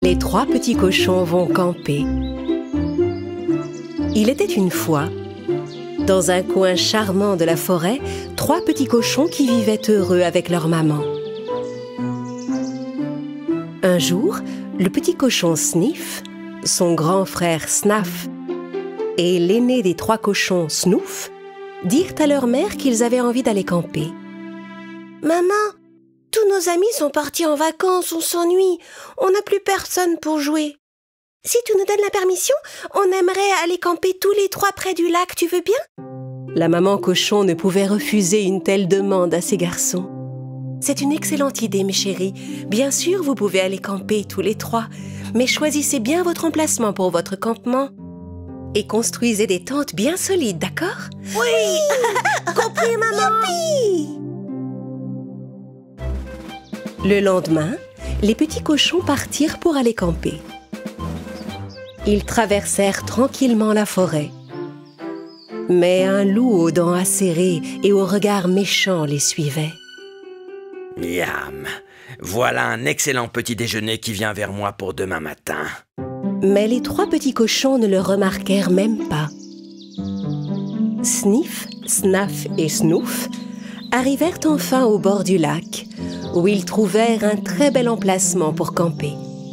Les trois petits cochons vont camper. Il était une fois, dans un coin charmant de la forêt, trois petits cochons qui vivaient heureux avec leur maman. Un jour, le petit cochon Sniff, son grand frère Snaf et l'aîné des trois cochons Snouf dirent à leur mère qu'ils avaient envie d'aller camper. « Maman, tous nos amis sont partis en vacances, on s'ennuie, on n'a plus personne pour jouer. Si tu nous donnes la permission, on aimerait aller camper tous les trois près du lac, tu veux bien ?» La maman cochon ne pouvait refuser une telle demande à ses garçons. « C'est une excellente idée, mes chéris. Bien sûr, vous pouvez aller camper tous les trois, mais choisissez bien votre emplacement pour votre campement. Et construisez des tentes bien solides, d'accord ?» Oui. Compris, maman. Youpi. Le lendemain, les petits cochons partirent pour aller camper. Ils traversèrent tranquillement la forêt. Mais un loup aux dents acérées et au regard méchant les suivait. Miam, voilà un excellent petit déjeuner qui vient vers moi pour demain matin. Mais les trois petits cochons ne le remarquèrent même pas. Sniff, Snaf et Snouf arrivèrent enfin au bord du lac, où ils trouvèrent un très bel emplacement pour camper.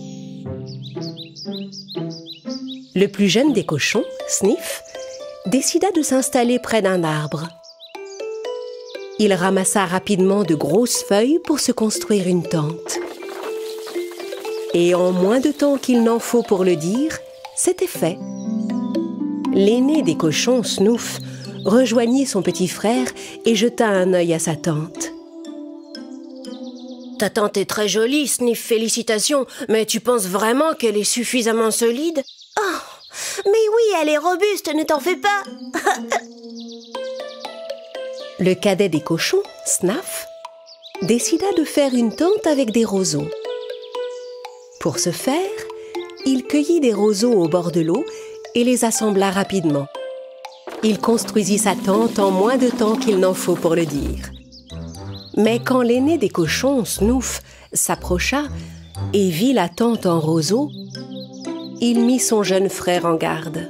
Le plus jeune des cochons, Sniff, décida de s'installer près d'un arbre. Il ramassa rapidement de grosses feuilles pour se construire une tente. Et en moins de temps qu'il n'en faut pour le dire, c'était fait. L'aîné des cochons, Snouf, rejoignit son petit frère et jeta un œil à sa tente. « Ta tente est très jolie, Sniff, félicitations, mais tu penses vraiment qu'elle est suffisamment solide ?»« Oh, mais oui, elle est robuste, ne t'en fais pas !» Le cadet des cochons, Snaf, décida de faire une tente avec des roseaux. Pour ce faire, il cueillit des roseaux au bord de l'eau et les assembla rapidement. Il construisit sa tente en moins de temps qu'il n'en faut pour le dire. Mais quand l'aîné des cochons, Snouf, s'approcha et vit la tente en roseaux, il mit son jeune frère en garde.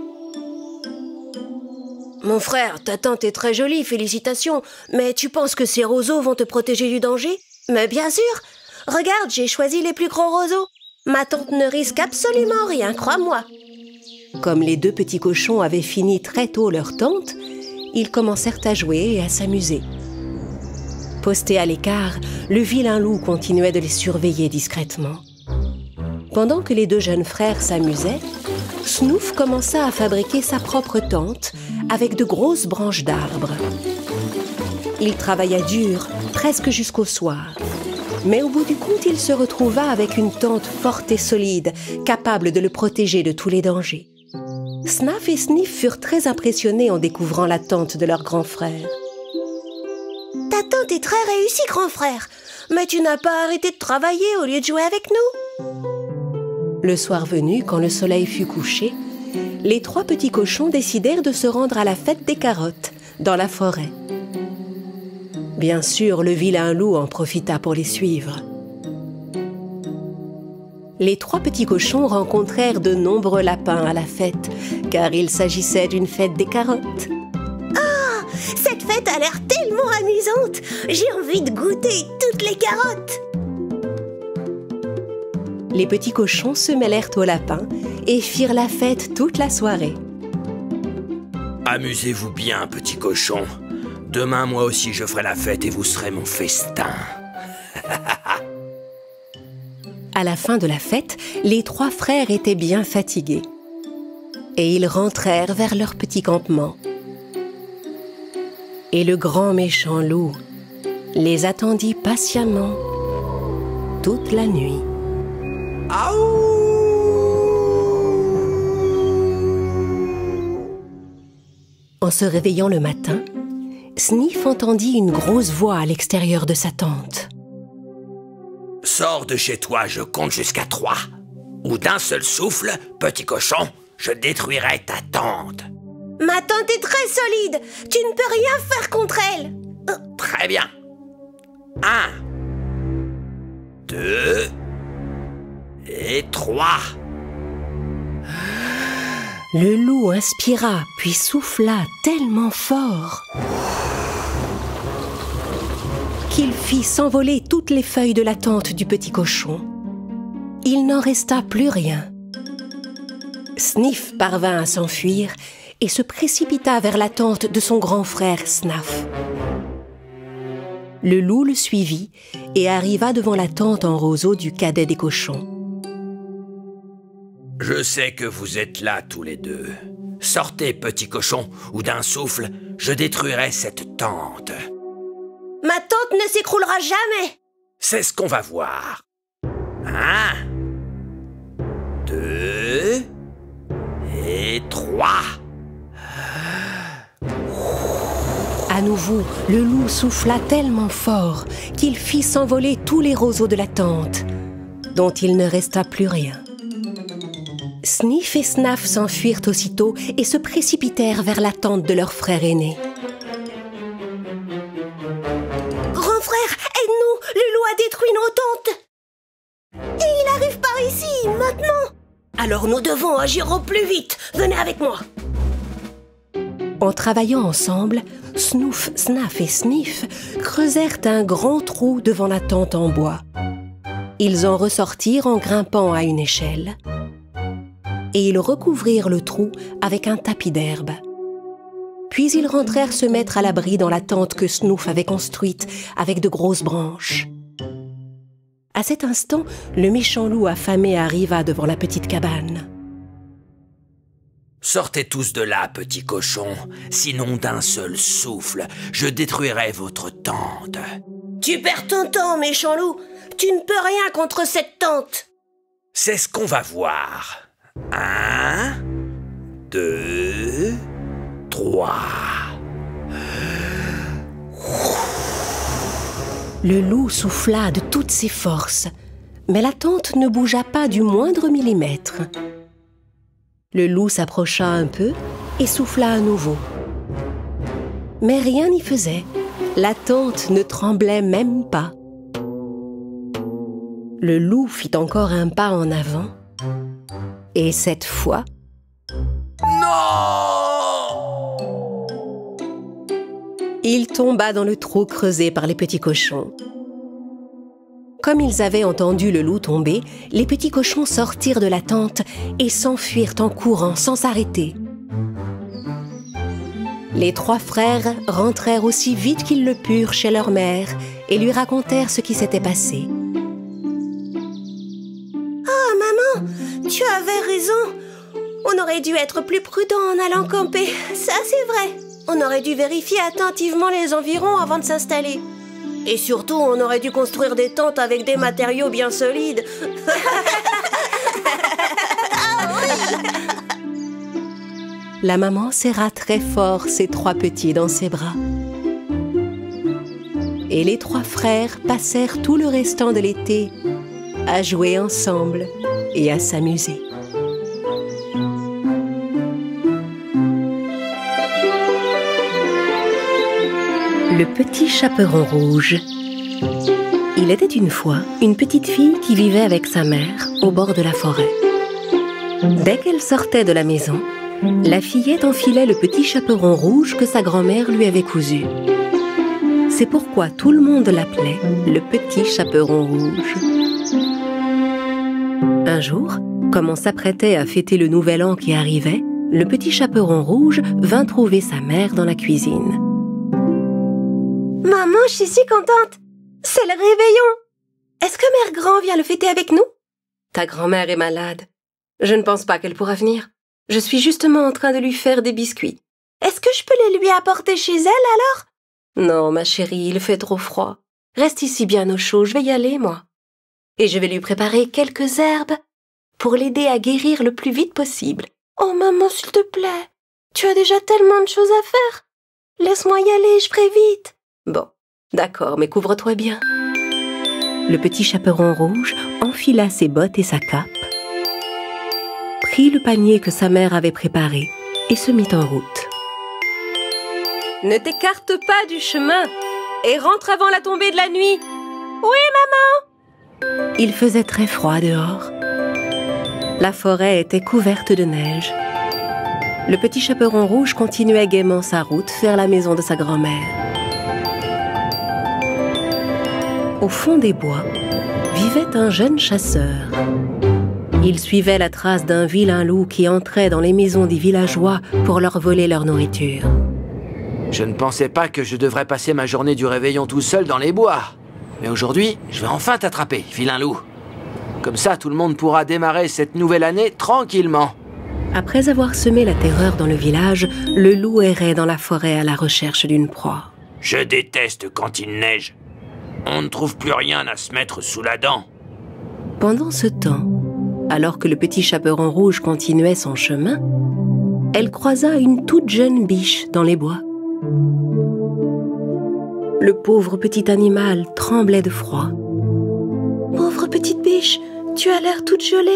« Mon frère, ta tente est très jolie, félicitations, mais tu penses que ces roseaux vont te protéger du danger ? Mais bien sûr. Regarde, j'ai choisi les plus gros roseaux. Ma tante ne risque absolument rien, crois-moi. » Comme les deux petits cochons avaient fini très tôt leur tente, ils commencèrent à jouer et à s'amuser. Posté à l'écart, le vilain loup continuait de les surveiller discrètement. Pendant que les deux jeunes frères s'amusaient, Snouf commença à fabriquer sa propre tente avec de grosses branches d'arbres. Il travailla dur, presque jusqu'au soir. Mais au bout du compte, il se retrouva avec une tente forte et solide, capable de le protéger de tous les dangers. Snaf et Sniff furent très impressionnés en découvrant la tente de leur grand frère. « Ta tente est très réussie, grand frère, mais tu n'as pas arrêté de travailler au lieu de jouer avec nous ?» Le soir venu, quand le soleil fut couché, les trois petits cochons décidèrent de se rendre à la fête des carottes, dans la forêt. Bien sûr, le vilain loup en profita pour les suivre. Les trois petits cochons rencontrèrent de nombreux lapins à la fête, car il s'agissait d'une fête des carottes. « Ah, cette fête a l'air tellement amusante! J'ai envie de goûter toutes les carottes !» Les petits cochons se mêlèrent aux lapins et firent la fête toute la soirée. Amusez-vous bien, petits cochons. Demain, moi aussi, je ferai la fête et vous serez mon festin. À la fin de la fête, les trois frères étaient bien fatigués. Et ils rentrèrent vers leur petit campement. Et le grand méchant loup les attendit patiemment toute la nuit. En se réveillant le matin, Sniff entendit une grosse voix à l'extérieur de sa tente. « Sors de chez toi, je compte jusqu'à 3. Ou d'un seul souffle, petit cochon, je détruirai ta tente. » « Ma tente est très solide, tu ne peux rien faire contre elle. » Très bien. 1, 2, et 3. Le loup inspira puis souffla tellement fort qu'il fit s'envoler toutes les feuilles de la tente du petit cochon. Il n'en resta plus rien. Sniff parvint à s'enfuir et se précipita vers la tente de son grand frère Snaf. Le loup le suivit et arriva devant la tente en roseau du cadet des cochons. « Je sais que vous êtes là tous les deux. Sortez, petit cochon, ou d'un souffle, je détruirai cette tente. » Ma tente ne s'écroulera jamais. C'est ce qu'on va voir. 1, 2 et 3. À nouveau, le loup souffla tellement fort qu'il fit s'envoler tous les roseaux de la tente, dont il ne resta plus rien. Sniff et Snaf s'enfuirent aussitôt et se précipitèrent vers la tente de leur frère aîné. Grand frère, aide-nous! Le loup a détruit nos tentes. Et il arrive par ici, maintenant. Alors nous devons agir au plus vite. Venez avec moi. En travaillant ensemble, Snoof, Snaf et Sniff creusèrent un grand trou devant la tente en bois. Ils en ressortirent en grimpant à une échelle. Et ils recouvrirent le trou avec un tapis d'herbe. Puis ils rentrèrent se mettre à l'abri dans la tente que Snoof avait construite avec de grosses branches. À cet instant, le méchant loup affamé arriva devant la petite cabane. « Sortez tous de là, petit cochon, sinon d'un seul souffle, je détruirai votre tente. » Tu perds ton temps, méchant loup. Tu ne peux rien contre cette tente. C'est ce qu'on va voir. 1, 2, 3. Le loup souffla de toutes ses forces, mais la tente ne bougea pas du moindre millimètre. Le loup s'approcha un peu et souffla à nouveau. Mais rien n'y faisait. La tente ne tremblait même pas. Le loup fit encore un pas en avant. Et cette fois... Non! Il tomba dans le trou creusé par les petits cochons. Comme ils avaient entendu le loup tomber, les petits cochons sortirent de la tente et s'enfuirent en courant sans s'arrêter. Les 3 frères rentrèrent aussi vite qu'ils le purent chez leur mère et lui racontèrent ce qui s'était passé. Oh, maman, tu avais raison. On aurait dû être plus prudent en allant camper. Ça, c'est vrai. On aurait dû vérifier attentivement les environs avant de s'installer. Et surtout, on aurait dû construire des tentes avec des matériaux bien solides. La maman serra très fort ses 3 petits dans ses bras. Et les 3 frères passèrent tout le restant de l'été à jouer ensemble et à s'amuser. Le petit chaperon rouge. Il était une fois une petite fille qui vivait avec sa mère au bord de la forêt. Dès qu'elle sortait de la maison, la fillette enfilait le petit chaperon rouge que sa grand-mère lui avait cousu. C'est pourquoi tout le monde l'appelait le petit chaperon rouge. Un jour, comme on s'apprêtait à fêter le nouvel an qui arrivait, le petit chaperon rouge vint trouver sa mère dans la cuisine. Maman, je suis si contente. C'est le réveillon. Est-ce que Mère Grand vient le fêter avec nous? Ta grand-mère est malade. Je ne pense pas qu'elle pourra venir. Je suis justement en train de lui faire des biscuits. Est-ce que je peux les lui apporter chez elle alors? Non, ma chérie, il fait trop froid. Reste ici bien au chaud, je vais y aller, moi. Et je vais lui préparer quelques herbes pour l'aider à guérir le plus vite possible. Oh maman, s'il te plaît. Tu as déjà tellement de choses à faire. Laisse-moi y aller, je ferai vite. Bon, d'accord, mais couvre-toi bien. Le petit chaperon rouge enfila ses bottes et sa cape, prit le panier que sa mère avait préparé et se mit en route. Ne t'écarte pas du chemin et rentre avant la tombée de la nuit. Oui, maman. Il faisait très froid dehors La forêt était couverte de neige. Le petit chaperon rouge continuait gaiement sa route vers la maison de sa grand-mère. Au fond des bois, vivait un jeune chasseur. Il suivait la trace d'un vilain loup qui entrait dans les maisons des villageois pour leur voler leur nourriture. Je ne pensais pas que je devrais passer ma journée du réveillon tout seul dans les bois. Mais aujourd'hui, je vais enfin t'attraper, vilain loup. Comme ça, tout le monde pourra démarrer cette nouvelle année tranquillement. Après avoir semé la terreur dans le village, le loup errait dans la forêt à la recherche d'une proie. Je déteste quand il neige. On ne trouve plus rien à se mettre sous la dent. Pendant ce temps, alors que le petit chaperon rouge continuait son chemin, elle croisa une toute jeune biche dans les bois. Le pauvre petit animal tremblait de froid. « Pauvre petite biche, tu as l'air toute gelée. »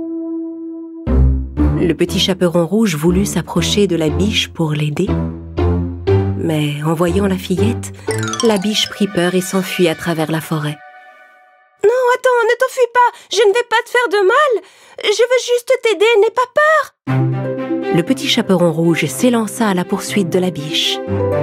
Le petit chaperon rouge voulut s'approcher de la biche pour l'aider. Mais en voyant la fillette, la biche prit peur et s'enfuit à travers la forêt. « Non, attends, ne t'enfuis pas, je ne vais pas te faire de mal. Je veux juste t'aider, n'aie pas peur. » Le petit chaperon rouge s'élança à la poursuite de la biche.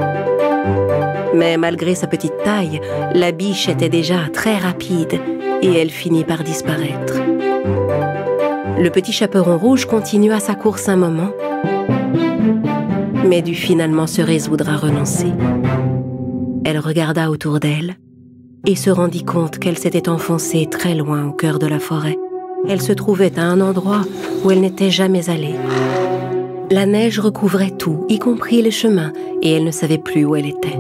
Mais malgré sa petite taille, la biche était déjà très rapide et elle finit par disparaître. Le petit chaperon rouge continua sa course un moment, mais dut finalement se résoudre à renoncer. Elle regarda autour d'elle et se rendit compte qu'elle s'était enfoncée très loin au cœur de la forêt. Elle se trouvait à un endroit où elle n'était jamais allée. La neige recouvrait tout, y compris les chemins, et elle ne savait plus où elle était.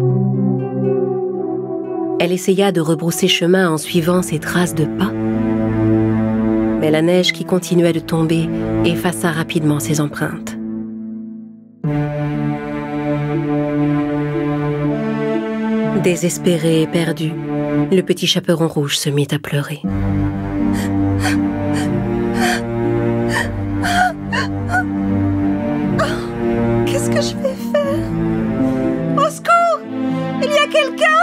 Elle essaya de rebrousser chemin en suivant ses traces de pas, mais la neige qui continuait de tomber effaça rapidement ses empreintes. Désespéré et perdu, le petit chaperon rouge se mit à pleurer. Qu'est-ce que je vais faire? Au secours! Il y a quelqu'un?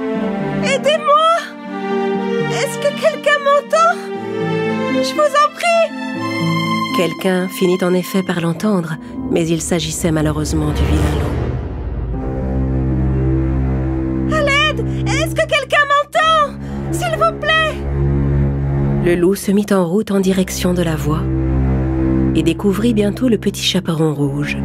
Aidez-moi! Est-ce que quelqu'un m'entend? Je vous en prie! Quelqu'un finit en effet par l'entendre, mais il s'agissait malheureusement du vilain loup. À l'aide! Est-ce que quelqu'un m'entend? S'il vous plaît! Le loup se mit en route en direction de la voix et découvrit bientôt le petit chaperon rouge.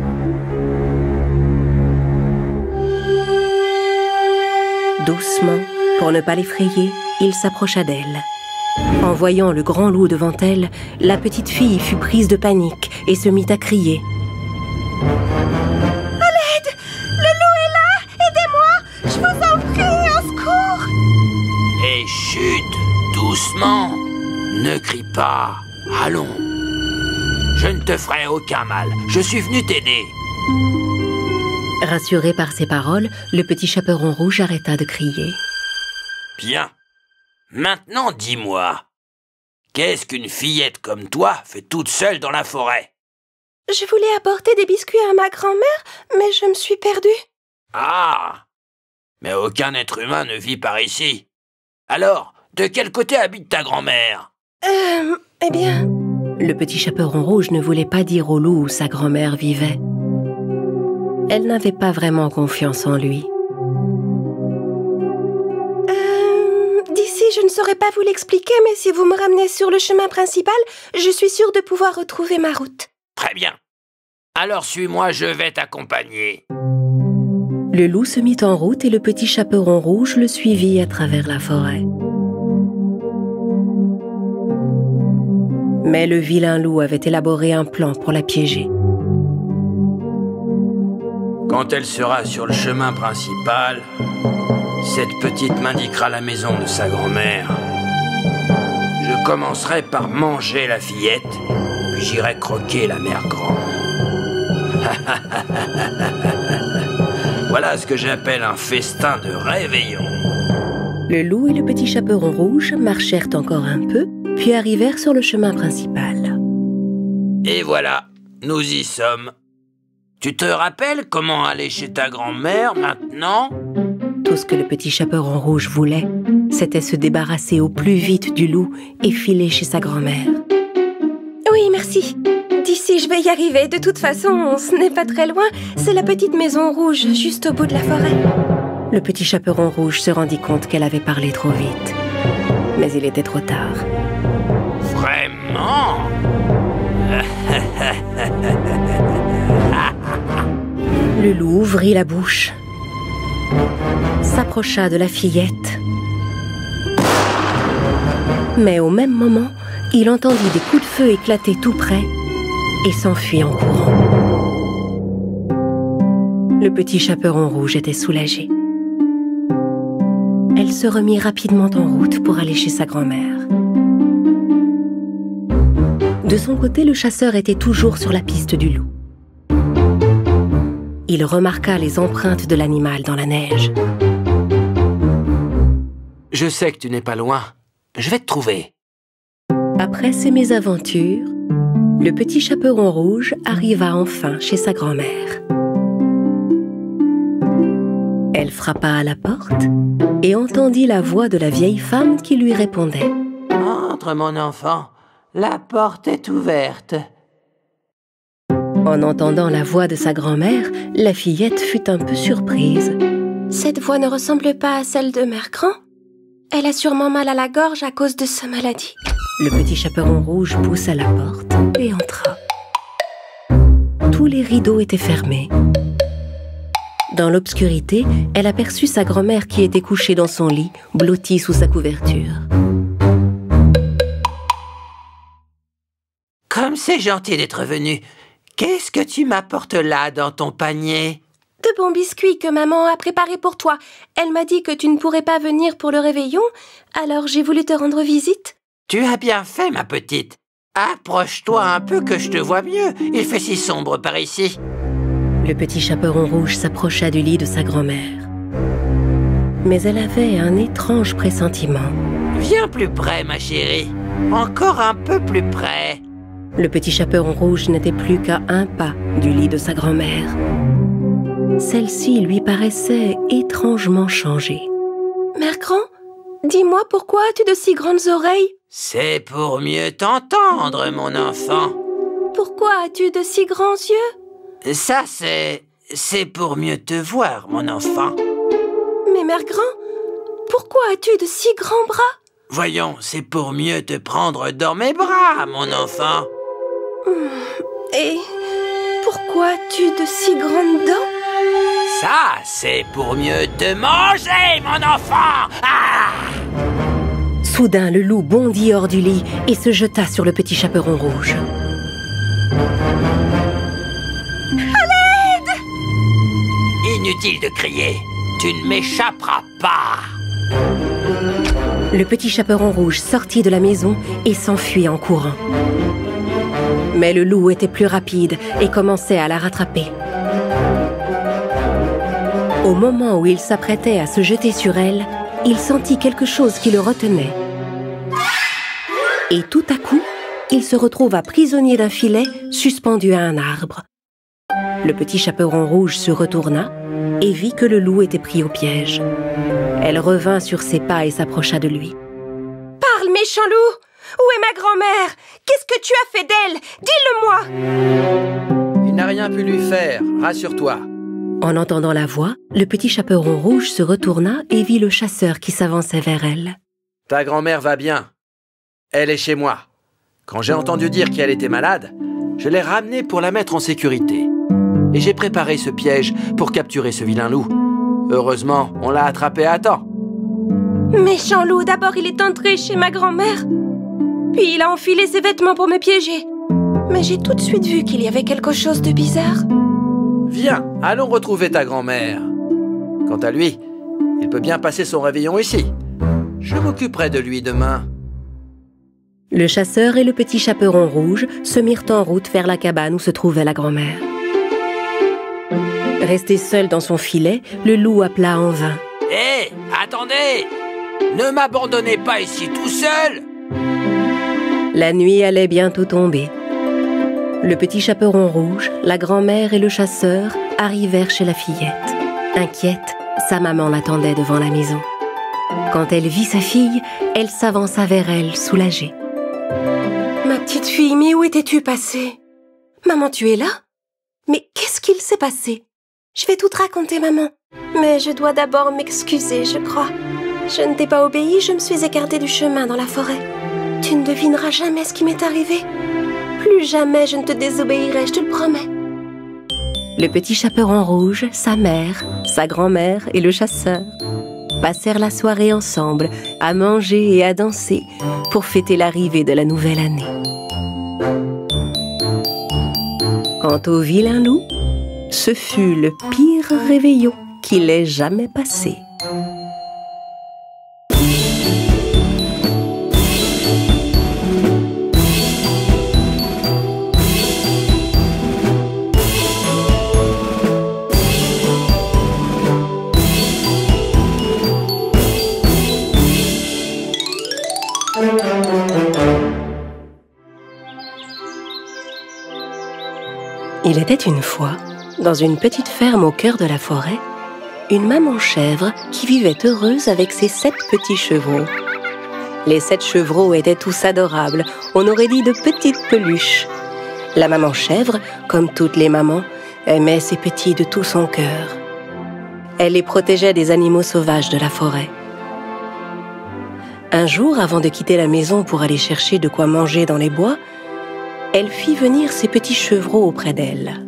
Doucement, pour ne pas l'effrayer, il s'approcha d'elle. En voyant le grand loup devant elle, la petite fille fut prise de panique et se mit à crier. À l'aide! Le loup est là! Aidez-moi! Je vous en prie, au secours! Et chut, doucement. Ne crie pas. Allons. Je ne te ferai aucun mal. Je suis venu t'aider. Rassuré par ces paroles, le petit chaperon rouge arrêta de crier. Bien. Maintenant, dis-moi, qu'est-ce qu'une fillette comme toi fait toute seule dans la forêt? Je voulais apporter des biscuits à ma grand-mère, mais je me suis perdue. Ah! Mais aucun être humain ne vit par ici. Alors, de quel côté habite ta grand-mère? Eh bien... Le petit chaperon rouge ne voulait pas dire au loup où sa grand-mère vivait. Elle n'avait pas vraiment confiance en lui. D'ici, je ne saurais pas vous l'expliquer, mais si vous me ramenez sur le chemin principal, je suis sûre de pouvoir retrouver ma route. Très bien. Alors suis-moi, je vais t'accompagner. Le loup se mit en route et le petit chaperon rouge le suivit à travers la forêt. Mais le vilain loup avait élaboré un plan pour la piéger. Quand elle sera sur le chemin principal, cette petite m'indiquera la maison de sa grand-mère. Je commencerai par manger la fillette, puis j'irai croquer la mère grand. Voilà ce que j'appelle un festin de réveillon. Le loup et le petit chaperon rouge marchèrent encore un peu, puis arrivèrent sur le chemin principal. Et voilà, nous y sommes. Tu te rappelles comment aller chez ta grand-mère maintenant? Tout ce que le petit chaperon rouge voulait, c'était se débarrasser au plus vite du loup et filer chez sa grand-mère. Oui, Merci. D'ici, je vais y arriver. De toute façon, ce n'est pas très loin. C'est la petite maison rouge, juste au bout de la forêt. Le petit chaperon rouge se rendit compte qu'elle avait parlé trop vite. Mais il était trop tard. Vraiment? Le loup ouvrit la bouche, s'approcha de la fillette. Mais au même moment, il entendit des coups de feu éclater tout près et s'enfuit en courant. Le petit chaperon rouge était soulagé. Elle se remit rapidement en route pour aller chez sa grand-mère. De son côté, le chasseur était toujours sur la piste du loup. Il remarqua les empreintes de l'animal dans la neige. Je sais que tu n'es pas loin. Je vais te trouver. Après ces mésaventures, le petit chaperon rouge arriva enfin chez sa grand-mère. Elle frappa à la porte et entendit la voix de la vieille femme qui lui répondait. « Entre, mon enfant. La porte est ouverte. » En entendant la voix de sa grand-mère, la fillette fut un peu surprise. Cette voix ne ressemble pas à celle de Mère Grand. Elle a sûrement mal à la gorge à cause de sa maladie. Le petit chaperon rouge poussa la porte et entra. Tous les rideaux étaient fermés. Dans l'obscurité, elle aperçut sa grand-mère qui était couchée dans son lit, blottie sous sa couverture. « Comme c'est gentil d'être venu. Qu'est-ce que tu m'apportes là dans ton panier ?» De bons biscuits que maman a préparés pour toi. Elle m'a dit que tu ne pourrais pas venir pour le réveillon, alors j'ai voulu te rendre visite. Tu as bien fait, ma petite. Approche-toi un peu que je te vois mieux. Il fait si sombre par ici. Le petit chaperon rouge s'approcha du lit de sa grand-mère. Mais elle avait un étrange pressentiment. Viens plus près, ma chérie. Encore un peu plus près. Le petit chaperon rouge n'était plus qu'à un pas du lit de sa grand-mère. Celle-ci lui paraissait étrangement changée. Mère Grand, dis-moi pourquoi as-tu de si grandes oreilles? C'est pour mieux t'entendre, mon enfant. Pourquoi as-tu de si grands yeux? Ça, c'est pour mieux te voir, mon enfant. Mais Mère Grand, pourquoi as-tu de si grands bras? Voyons, c'est pour mieux te prendre dans mes bras, mon enfant. Et pourquoi as-tu de si grandes dents? Ça, c'est pour mieux te manger, mon enfant. Ah! Soudain, le loup bondit hors du lit et se jeta sur le petit chaperon rouge. À l'aide! Inutile de crier. Tu ne m'échapperas pas. Le petit chaperon rouge sortit de la maison et s'enfuit en courant. Mais le loup était plus rapide et commençait à la rattraper. Au moment où il s'apprêtait à se jeter sur elle, il sentit quelque chose qui le retenait. Et tout à coup, il se retrouva prisonnier d'un filet suspendu à un arbre. Le petit chaperon rouge se retourna et vit que le loup était pris au piège. Elle revint sur ses pas et s'approcha de lui. « Parle, méchant loup! Où est ma grand-mère? Qu'est-ce que tu as fait d'elle? Dis-le-moi !» Il n'a rien pu lui faire, rassure-toi. En entendant la voix, le petit chaperon rouge se retourna et vit le chasseur qui s'avançait vers elle. « Ta grand-mère va bien. Elle est chez moi. Quand j'ai entendu dire qu'elle était malade, je l'ai ramenée pour la mettre en sécurité. Et j'ai préparé ce piège pour capturer ce vilain loup. Heureusement, on l'a attrapé à temps. » Méchant loup, d'abord il est entré chez ma grand-mère, puis il a enfilé ses vêtements pour me piéger. Mais j'ai tout de suite vu qu'il y avait quelque chose de bizarre. Viens, allons retrouver ta grand-mère. Quant à lui, il peut bien passer son réveillon ici. Je m'occuperai de lui demain. Le chasseur et le petit chaperon rouge se mirent en route vers la cabane où se trouvait la grand-mère. Resté seul dans son filet, le loup appela en vain. « Hé, attendez! Ne m'abandonnez pas ici tout seul !» La nuit allait bientôt tomber. Le petit chaperon rouge, la grand-mère et le chasseur arrivèrent chez la fillette. Inquiète, sa maman l'attendait devant la maison. Quand elle vit sa fille, elle s'avança vers elle, soulagée. « Ma petite petite fille, mais où étais-tu passée? Maman, tu es là? Mais qu'est-ce qu'il s'est passé? Je vais tout te raconter, maman. Mais je dois d'abord m'excuser, je crois. Je ne t'ai pas obéi, je me suis écartée du chemin dans la forêt. Tu ne devineras jamais ce qui m'est arrivé. Plus jamais je ne te désobéirai, je te le promets. Le petit chaperon rouge, sa mère, sa grand-mère et le chasseur passèrent la soirée ensemble, à manger et à danser pour fêter l'arrivée de la nouvelle année. Quant au vilain loup, ce fut le pire réveillon qu'il ait jamais passé. Il était une fois, dans une petite ferme au cœur de la forêt, une maman chèvre qui vivait heureuse avec ses 7 petits chevreaux. Les 7 chevreaux étaient tous adorables, on aurait dit de petites peluches. La maman chèvre, comme toutes les mamans, aimait ses petits de tout son cœur. Elle les protégeait des animaux sauvages de la forêt. Un jour, avant de quitter la maison pour aller chercher de quoi manger dans les bois, elle fit venir ses petits chevreaux auprès d'elle.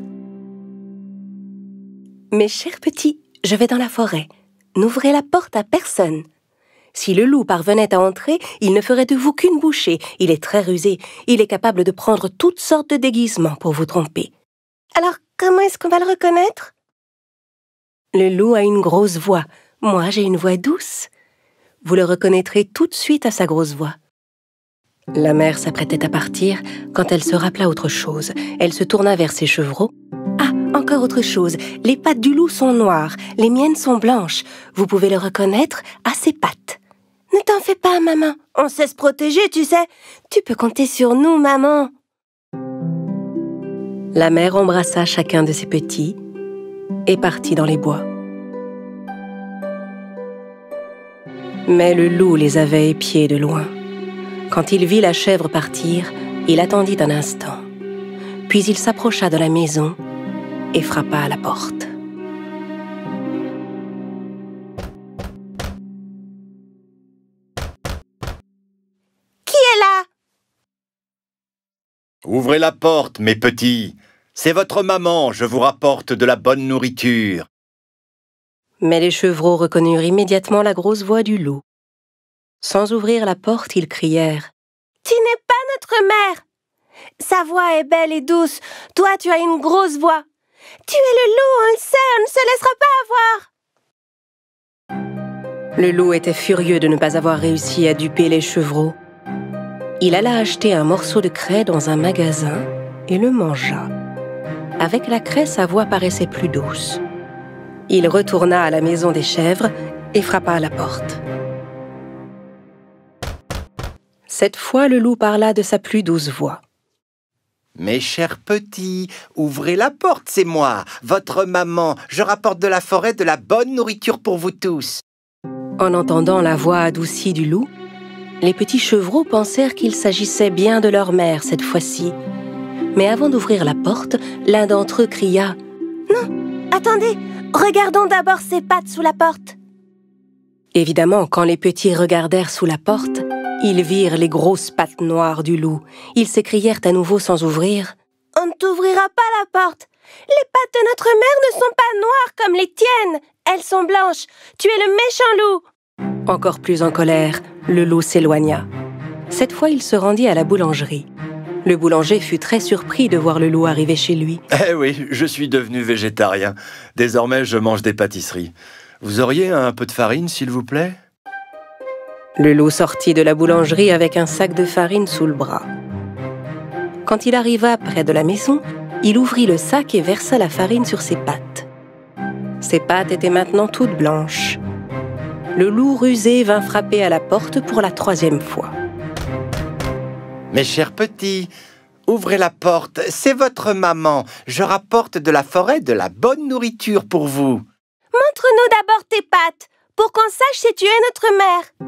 « Mes chers petits, je vais dans la forêt. N'ouvrez la porte à personne. Si le loup parvenait à entrer, il ne ferait de vous qu'une bouchée. Il est très rusé. Il est capable de prendre toutes sortes de déguisements pour vous tromper. » Alors, comment est-ce qu'on va le reconnaître? Le loup a une grosse voix. Moi, j'ai une voix douce. Vous le reconnaîtrez tout de suite à sa grosse voix. La mère s'apprêtait à partir quand elle se rappela autre chose. Elle se tourna vers ses chevreaux. « Ah, encore autre chose. Les pattes du loup sont noires, les miennes sont blanches. Vous pouvez le reconnaître à ses pattes. » Ne t'en fais pas, maman. On sait se protéger, tu sais. Tu peux compter sur nous, maman. La mère embrassa chacun de ses petits et partit dans les bois. Mais le loup les avait épiés de loin. Quand il vit la chèvre partir, il attendit un instant. Puis il s'approcha de la maison et frappa à la porte. Qui est là? Ouvrez la porte, mes petits. C'est votre maman, je vous rapporte de la bonne nourriture. Mais les chevreaux reconnurent immédiatement la grosse voix du loup. Sans ouvrir la porte, ils crièrent « Tu n'es pas notre mère! Sa voix est belle et douce. Toi, tu as une grosse voix. Tu es le loup, on le sait, on ne se laissera pas avoir. » Le loup était furieux de ne pas avoir réussi à duper les chevreaux. Il alla acheter un morceau de craie dans un magasin et le mangea. Avec la craie, sa voix paraissait plus douce. Il retourna à la maison des chèvres et frappa à la porte. Cette fois, le loup parla de sa plus douce voix. « Mes chers petits, ouvrez la porte, c'est moi, votre maman. Je rapporte de la forêt de la bonne nourriture pour vous tous. » En entendant la voix adoucie du loup, les petits chevreaux pensèrent qu'il s'agissait bien de leur mère cette fois-ci. Mais avant d'ouvrir la porte, l'un d'entre eux cria « Non, attendez, regardons d'abord ses pattes sous la porte. » Évidemment, quand les petits regardèrent sous la porte, ils virent les grosses pattes noires du loup. Ils s'écrièrent à nouveau sans ouvrir « On ne t'ouvrira pas la porte. Les pattes de notre mère ne sont pas noires comme les tiennes. Elles sont blanches. Tu es le méchant loup. » Encore plus en colère, le loup s'éloigna. Cette fois, il se rendit à la boulangerie. Le boulanger fut très surpris de voir le loup arriver chez lui. « Eh oui, je suis devenu végétarien. Désormais, je mange des pâtisseries. Vous auriez un peu de farine, s'il vous plaît ?» Le loup sortit de la boulangerie avec un sac de farine sous le bras. Quand il arriva près de la maison, il ouvrit le sac et versa la farine sur ses pattes. Ses pattes étaient maintenant toutes blanches. Le loup rusé vint frapper à la porte pour la 3e fois. « Mes chers petits, ouvrez la porte, c'est votre maman. Je rapporte de la forêt de la bonne nourriture pour vous. » « Montre-nous d'abord tes pattes, pour qu'on sache si tu es notre mère. »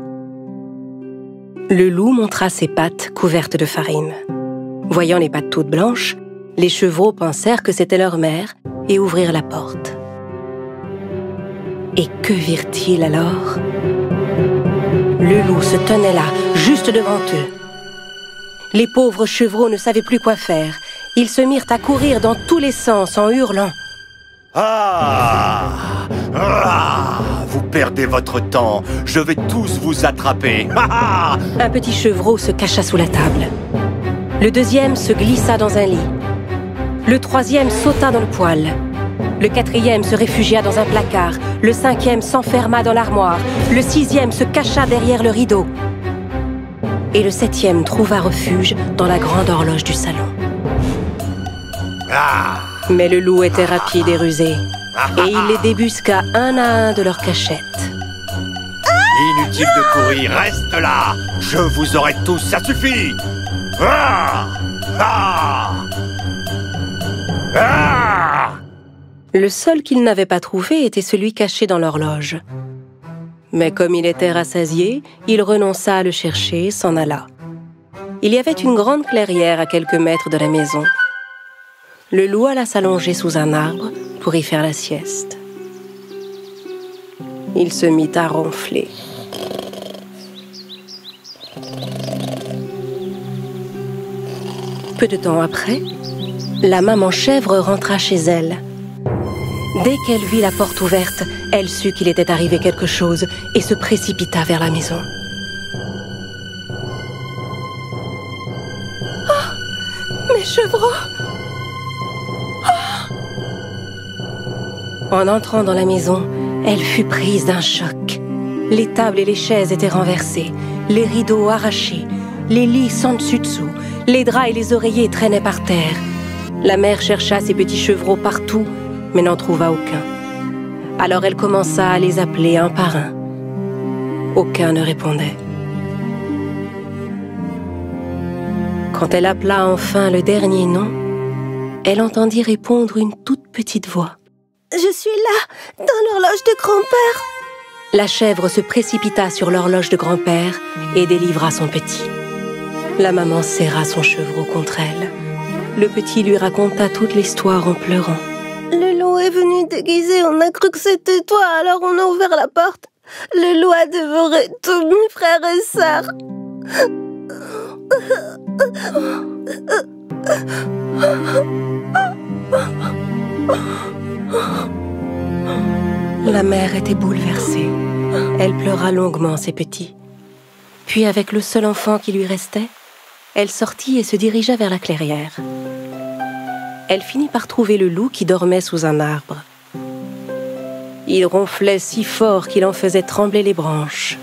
Le loup montra ses pattes couvertes de farine. Voyant les pattes toutes blanches, les chevreaux pensèrent que c'était leur mère et ouvrirent la porte. Et que virent-ils alors? Le loup se tenait là, juste devant eux. Les pauvres chevreaux ne savaient plus quoi faire. Ils se mirent à courir dans tous les sens en hurlant. Ah! Ah! Vous perdez votre temps. Je vais tous vous attraper. Un petit chevreau se cacha sous la table. Le deuxième se glissa dans un lit. Le troisième sauta dans le poêle. Le quatrième se réfugia dans un placard. Le cinquième s'enferma dans l'armoire. Le sixième se cacha derrière le rideau. Et le septième trouva refuge dans la grande horloge du salon. Mais le loup était rapide et rusé. Et il les débusqua un à un de leur cachette. Inutile de courir, reste là. Je vous aurai tous, ça suffit. Le seul qu'il n'avait pas trouvé était celui caché dans l'horloge. Mais comme il était rassasié, il renonça à le chercher et s'en alla. Il y avait une grande clairière à quelques mètres de la maison. Le loup alla s'allonger sous un arbre pour y faire la sieste. Il se mit à ronfler. Peu de temps après, la maman chèvre rentra chez elle. Dès qu'elle vit la porte ouverte, elle sut qu'il était arrivé quelque chose et se précipita vers la maison. Oh, mes chevreaux! Oh! En entrant dans la maison, elle fut prise d'un choc. Les tables et les chaises étaient renversées, les rideaux arrachés, les lits sans dessus-dessous, les draps et les oreillers traînaient par terre. La mère chercha ses petits chevreaux partout, mais n'en trouva aucun. Alors elle commença à les appeler un par un. Aucun ne répondait. Quand elle appela enfin le dernier nom, elle entendit répondre une toute petite voix. « Je suis là, dans l'horloge de grand-père !» La chèvre se précipita sur l'horloge de grand-père et délivra son petit. La maman serra son chevreau contre elle. Le petit lui raconta toute l'histoire en pleurant. Le loup est venu déguisé, on a cru que c'était toi, alors on a ouvert la porte. Le loup a dévoré tous mes frères et sœurs. La mère était bouleversée. Elle pleura longuement ses petits. Puis, avec le seul enfant qui lui restait, elle sortit et se dirigea vers la clairière. Elle finit par trouver le loup qui dormait sous un arbre. Il ronflait si fort qu'il en faisait trembler les branches.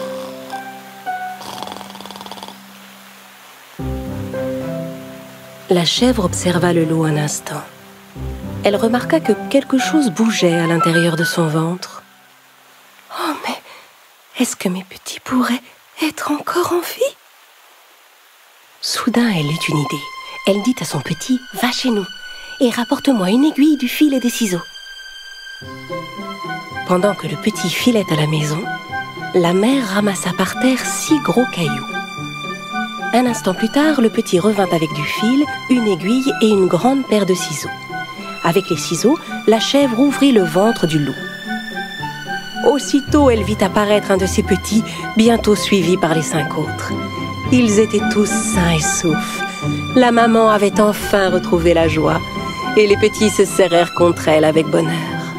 La chèvre observa le loup un instant. Elle remarqua que quelque chose bougeait à l'intérieur de son ventre. « Oh, mais est-ce que mes petits pourraient être encore en vie ?» Soudain, elle eut une idée. Elle dit à son petit « Va chez nous et rapporte-moi une aiguille, du fil et des ciseaux. » Pendant que le petit filait à la maison, la mère ramassa par terre 6 gros cailloux. Un instant plus tard, le petit revint avec du fil, une aiguille et une grande paire de ciseaux. Avec les ciseaux, la chèvre ouvrit le ventre du loup. Aussitôt, elle vit apparaître un de ses petits, bientôt suivi par les 5 autres. Ils étaient tous sains et saufs. La maman avait enfin retrouvé la joie, et les petits se serrèrent contre elle avec bonheur.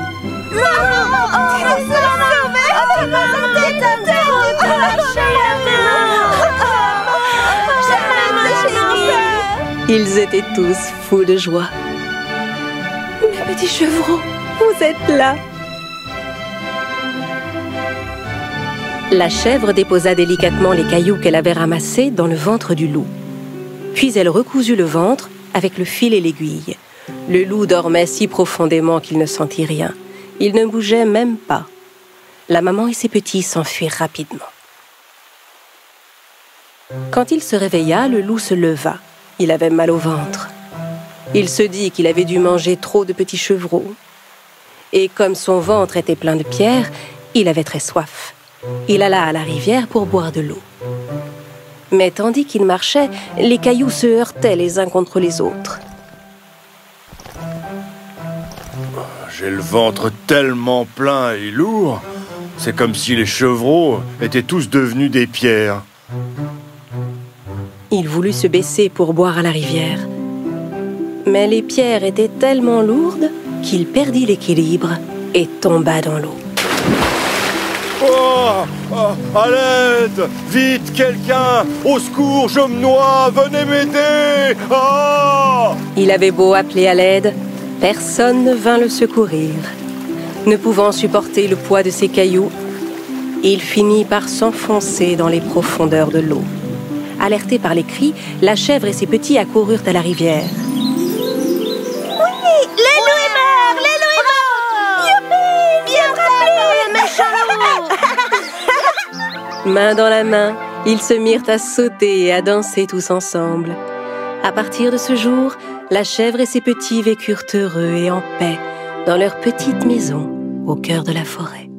Ils étaient tous fous de joie. Mes petits chevreaux, vous êtes là. La chèvre déposa délicatement les cailloux qu'elle avait ramassés dans le ventre du loup. Puis elle recousut le ventre avec le fil et l'aiguille. Le loup dormait si profondément qu'il ne sentit rien. Il ne bougeait même pas. La maman et ses petits s'enfuirent rapidement. Quand il se réveilla, le loup se leva. Il avait mal au ventre. Il se dit qu'il avait dû manger trop de petits chevreaux. Et comme son ventre était plein de pierres, il avait très soif. Il alla à la rivière pour boire de l'eau. Mais tandis qu'ils marchaient, les cailloux se heurtaient les uns contre les autres. J'ai le ventre tellement plein et lourd. C'est comme si les chevreaux étaient tous devenus des pierres. Il voulut se baisser pour boire à la rivière. Mais les pierres étaient tellement lourdes qu'il perdit l'équilibre et tomba dans l'eau. Oh, oh, à l'aide! Vite, quelqu'un! Au secours, je me noie! Venez m'aider! Oh! Il avait beau appeler à l'aide, personne ne vint le secourir. Ne pouvant supporter le poids de ses cailloux, il finit par s'enfoncer dans les profondeurs de l'eau. Alertés par les cris, la chèvre et ses petits accoururent à la rivière. Oui, Lelou est mort! Lelou est mort! Youpi! Bien rappelé, méchant loup! Main dans la main, ils se mirent à sauter et à danser tous ensemble. À partir de ce jour, la chèvre et ses petits vécurent heureux et en paix dans leur petite maison au cœur de la forêt.